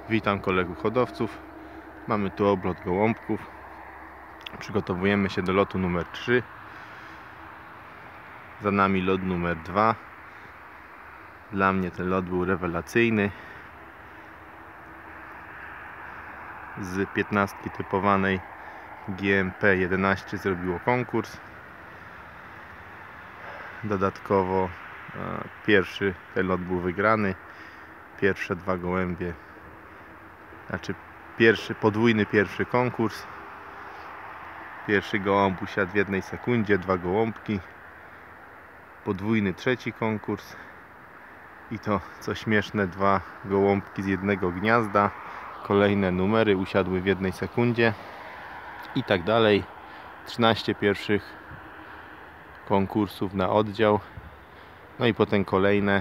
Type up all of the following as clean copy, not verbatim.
Witam kolegów hodowców. Mamy tu oblot gołąbków. Przygotowujemy się do lotu numer 3. Za nami lot numer 2. Dla mnie ten lot był rewelacyjny. Z 15 typowanej GMP 11 zrobiło konkurs. Dodatkowo pierwszy ten lot był wygrany. Pierwsze dwa gołębie, podwójny pierwszy konkurs. Pierwszy gołąb usiadł w 1 sekundzie, 2 gołąbki. Podwójny trzeci konkurs. I to, co śmieszne, 2 gołąbki z jednego gniazda. Kolejne numery usiadły w 1 sekundzie. I tak dalej. 13 pierwszych konkursów na oddział. No i potem kolejne.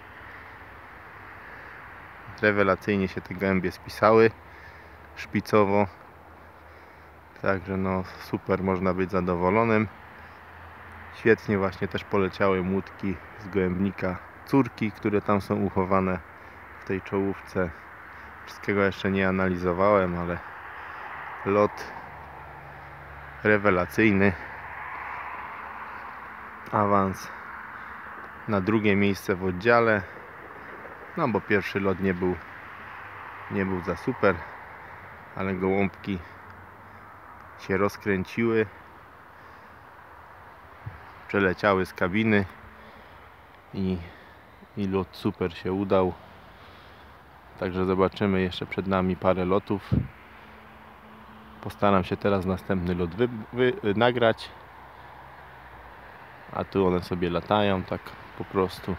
Rewelacyjnie się te gołębie spisały szpicowo, także no super, można być zadowolonym. Świetnie właśnie też poleciały młódki z gołębnika córki, które tam są uchowane w tej czołówce. Wszystkiego jeszcze nie analizowałem, ale lot rewelacyjny. Awans na drugie miejsce w oddziale. No bo pierwszy lot nie był za super, ale gołąbki się rozkręciły, przeleciały z kabiny i lot super się udał. Także zobaczymy, jeszcze przed nami parę lotów. Postaram się teraz następny lot nagrać, a tu one sobie latają tak po prostu.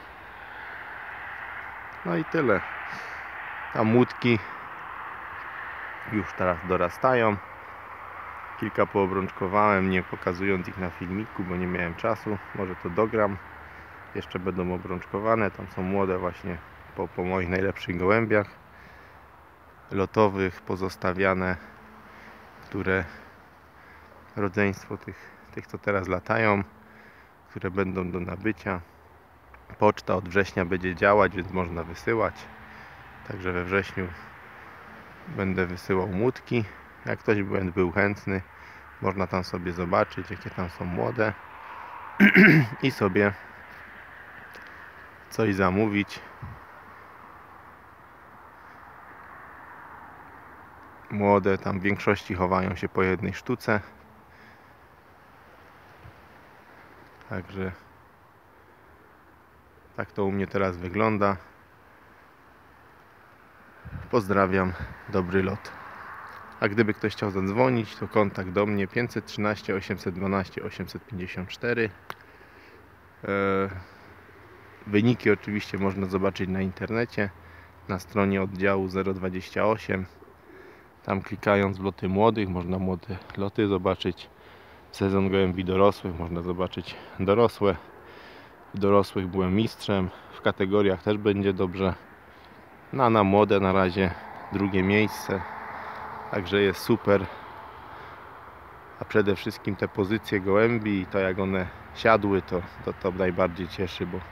No i tyle. Tam młódki już teraz dorastają. Kilka poobrączkowałem, nie pokazując ich na filmiku, bo nie miałem czasu. Może to dogram. Jeszcze będą obrączkowane. Tam są młode właśnie po moich najlepszych gołębiach lotowych, pozostawiane, które rodzeństwo tych co teraz latają, które będą do nabycia. Poczta od września będzie działać, więc można wysyłać. Także we wrześniu będę wysyłał młódki. Jak ktoś był chętny, można tam sobie zobaczyć, jakie tam są młode i sobie coś zamówić. Młode tam w większości chowają się po 1 sztuce. Także tak to u mnie teraz wygląda. Pozdrawiam, dobry lot. A gdyby ktoś chciał zadzwonić, to kontakt do mnie 513 812 854. Wyniki oczywiście można zobaczyć na internecie, na stronie oddziału 028. Tam klikając w loty młodych można młode loty zobaczyć. Sezon gołębi dorosłych można zobaczyć dorosłe. W dorosłych byłem mistrzem, w kategoriach też będzie dobrze. No, na młode na razie drugie miejsce, także jest super. A przede wszystkim te pozycje gołębi i to, jak one siadły, to najbardziej cieszy, bo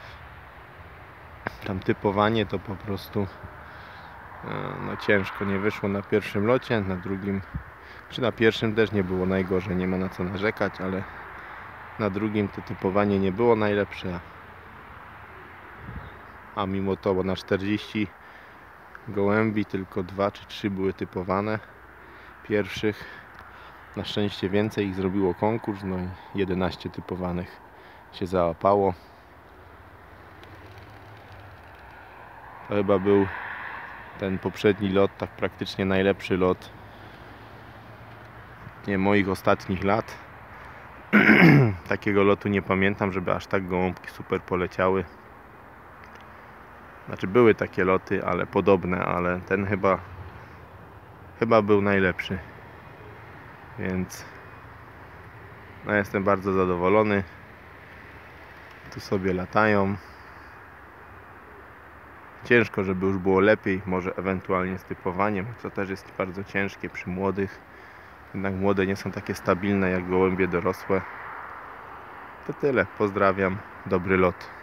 tam typowanie to po prostu no ciężko, nie wyszło na pierwszym locie, na drugim czy na pierwszym też nie było najgorzej, nie ma na co narzekać, ale na drugim to typowanie nie było najlepsze, a mimo to, bo na 40 gołębi tylko 2 czy 3 były typowane pierwszych. Na szczęście więcej ich zrobiło konkurs, no i 11 typowanych się załapało. To chyba był ten poprzedni lot, tak praktycznie najlepszy lot moich ostatnich lat. Takiego lotu nie pamiętam, żeby aż tak gołąbki super poleciały. Znaczy były takie loty, ale podobne, ale ten chyba był najlepszy. Więc no, jestem bardzo zadowolony. Tu sobie latają. Ciężko, żeby już było lepiej, może ewentualnie z typowaniem, co też jest bardzo ciężkie przy młodych. Jednak młode nie są takie stabilne jak gołębie dorosłe. To tyle. Pozdrawiam. Dobry lot.